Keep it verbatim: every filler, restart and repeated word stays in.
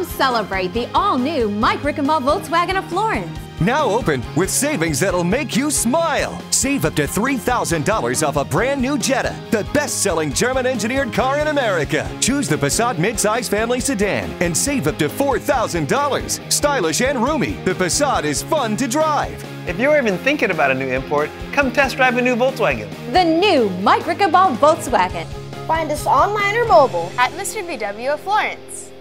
Come celebrate the all-new Mike Rickenbaugh Volkswagen of Florence. Now open with savings that'll make you smile. Save up to three thousand dollars off a brand new Jetta, the best-selling German-engineered car in America. Choose the Passat midsize family sedan and save up to four thousand dollars. Stylish and roomy, the Passat is fun to drive. If you're even thinking about a new import, come test drive a new Volkswagen. The new Mike Rickenbaugh Volkswagen. Find us online or mobile at Mister V W of Florence.